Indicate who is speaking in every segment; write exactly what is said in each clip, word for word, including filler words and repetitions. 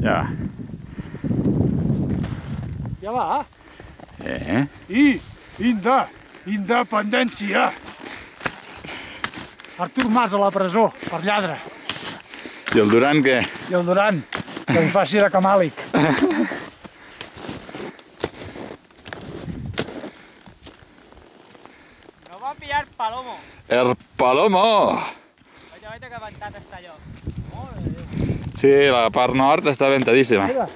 Speaker 1: Ja.
Speaker 2: Ja va.
Speaker 1: Eh?
Speaker 2: I, Inde, independència. Artur Mas a la presó, per lladre.
Speaker 1: I el Duran què?
Speaker 2: I el Duran, que li faci de camàlic.
Speaker 3: No va pillar Palomo.
Speaker 1: El Palomo!
Speaker 3: Vaja, vaja, que ventat està allò. Molt de Déu.
Speaker 1: Sí, la part nord està ventadíssima.
Speaker 2: Mira.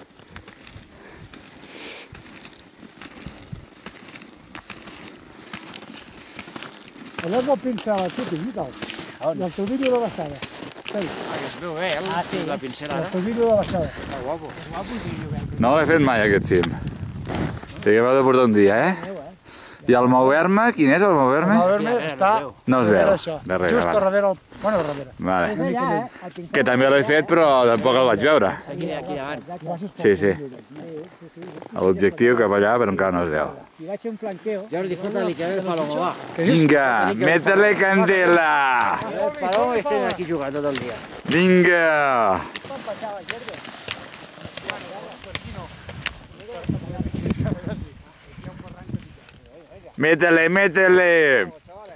Speaker 2: Allò és el pincel al xúting i tal. I el teu vídeo de baixada.
Speaker 3: Ah, es veu bé, eh? Ah, sí. La pincel
Speaker 2: El
Speaker 3: ara.
Speaker 2: teu vídeo de baixada.
Speaker 3: Que guapo. És guapo el vídeo, eh?
Speaker 1: No l'he fet mai, aquest cim. O sigui que m'heu de portar un dia, eh? I el Moverme, quin és el Moverme?
Speaker 2: El Verme està
Speaker 1: No es veu.
Speaker 2: darrere això.
Speaker 1: Darrere,
Speaker 2: Just
Speaker 1: vale.
Speaker 2: darrere el... Bueno, darrere.
Speaker 1: Vale.
Speaker 3: allà, eh?
Speaker 1: Que també l'he fet, però tampoc el vaig veure.
Speaker 3: Aquí, aquí davant.
Speaker 1: Sí, sí. L'objectiu cap allà, però encara no es veu.
Speaker 3: I vaig fer un flanqueo. Jordi, fota-li que el Palomo va.
Speaker 1: Vinga, métele candela!
Speaker 3: El Palomo estem aquí jugant tot el dia.
Speaker 1: Vinga! Métele, métele!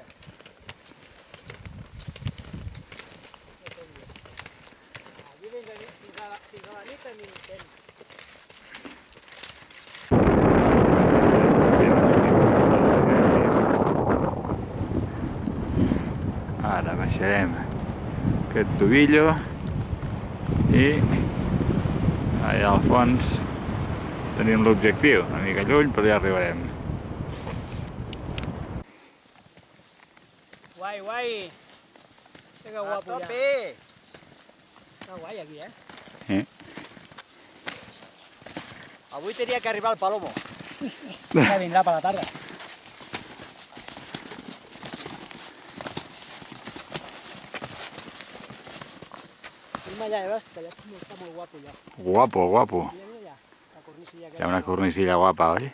Speaker 1: Ara baixarem aquest tobillo i allà al fons tenim l'objectiu, una mica lluny, però ja arribarem.
Speaker 3: Guai, guai. Que guapo ja. Està guai aquí, eh?
Speaker 1: Eh?
Speaker 3: Avui tenia que arribar el Palomo.
Speaker 2: Ja vindrà per la tarda.
Speaker 3: Filma allà, eh, veus? Que allà està molt guapo, ja.
Speaker 1: Guapo, guapo.
Speaker 3: Mira, mira, allà. La cornisilla
Speaker 1: Hi ha una cornisilla guapa, oi?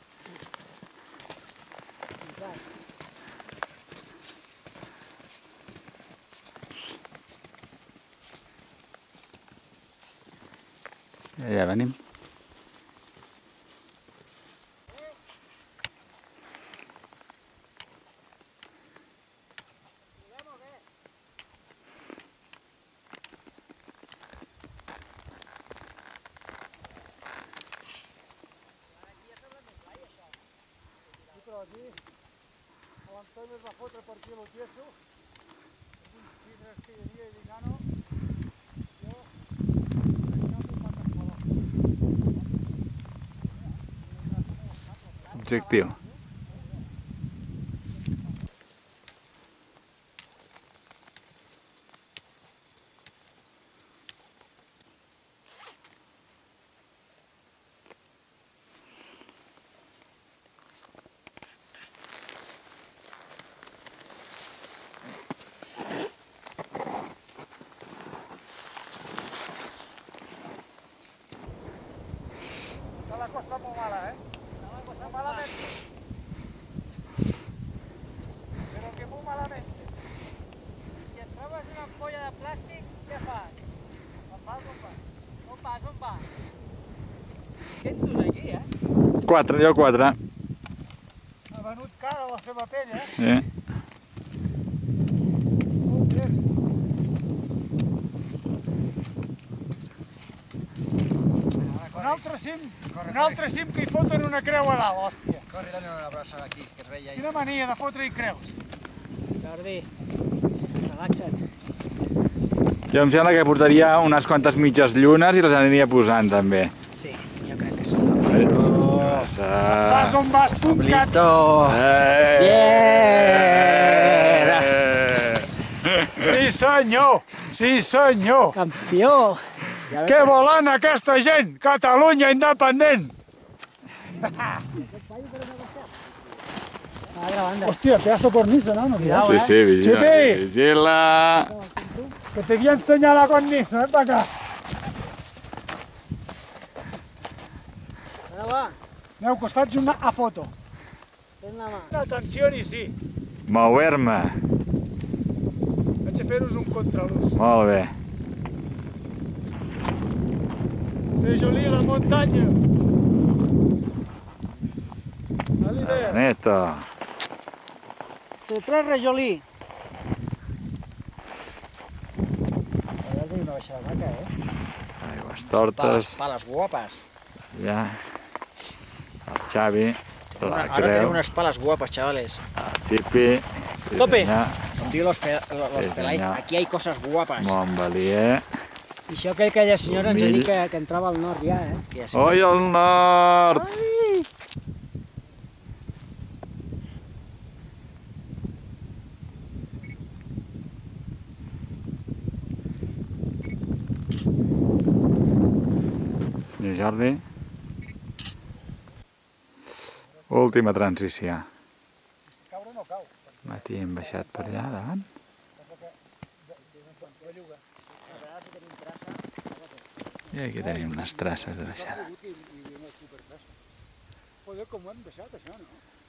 Speaker 1: Ja venim.
Speaker 2: L'Antoni es va fotre per aquí a l'Otieso, uns vidres que hi havia i Ligano, jo,
Speaker 1: Objectiu.
Speaker 2: Está la cosa muy mala, ¿eh?
Speaker 3: Está la cosa
Speaker 2: Malamente. Pero que muy malamente.
Speaker 3: Si et trobes una ampolla de plàstic, què fas?
Speaker 2: On vas, on vas?
Speaker 3: On vas, on vas? Què en dus aquí, eh?
Speaker 1: Quatre, jo quatre.
Speaker 2: Ha venut cara la seva pell, eh?
Speaker 1: Eh?
Speaker 2: Molt bé. Un altre cim, un altre cim que hi foten una creu a dalt, hòstia.
Speaker 3: Corre, dale una abraçada aquí, que es veia ahí.
Speaker 2: Quina mania de fotre-hi creus.
Speaker 3: Jordi, relaxa't.
Speaker 1: Jo em sembla que portaria unes quantes mitges llunes i les aniria posant, també.
Speaker 3: Sí, jo crec que sí.
Speaker 2: Vas on vas, tu, cat.
Speaker 1: Eh!
Speaker 2: Sí, senyor, sí, senyor.
Speaker 3: Campió!
Speaker 2: Què volen aquesta gent? Catalunya independent.
Speaker 3: Altra banda.
Speaker 2: Hòstia, pedazo cornisa, ¿no? No,
Speaker 3: Cuidao,
Speaker 1: Sí,
Speaker 3: eh?
Speaker 1: sí, vigila.
Speaker 2: Xipi!
Speaker 1: Vigila!
Speaker 2: Que te voy a enseñar la cornisa, ven para acá.
Speaker 3: Ara va,
Speaker 2: Aneu, que us faig una a foto.
Speaker 3: fes la mà.
Speaker 2: Atenció, i sí.
Speaker 1: Mover-me.
Speaker 2: Vaig a fer-vos un contralús.
Speaker 1: Molt bé.
Speaker 2: Rejolí, la muntanya.
Speaker 1: Neto.
Speaker 3: Se tres Rejolí. Ara tenim una baixada maca, eh?
Speaker 1: Aigües tortes.
Speaker 3: Pales guapes.
Speaker 1: Ja. El Xavi. La
Speaker 3: Ara
Speaker 1: creu.
Speaker 3: tenim unes pales guapes, chavales.
Speaker 1: El Xipi.
Speaker 3: Tope.
Speaker 1: Allà,
Speaker 3: Com diu los, pe los
Speaker 1: Sí,
Speaker 3: pelais,
Speaker 1: senyor.
Speaker 3: aquí hay cosas guapas.
Speaker 1: Montbelier.
Speaker 3: I això que aquella senyora ens ha
Speaker 1: Mill.
Speaker 3: dit que, que entrava al nord ja, eh? Que ja sé.
Speaker 1: Oi, al nord!
Speaker 3: Ai!
Speaker 1: I Jordi. Última transició.
Speaker 2: Caure no cau.
Speaker 1: Matí hem baixat per allà davant. I aquí tenim les traces de baixada.
Speaker 2: Joder, com ho hem deixat, això, no?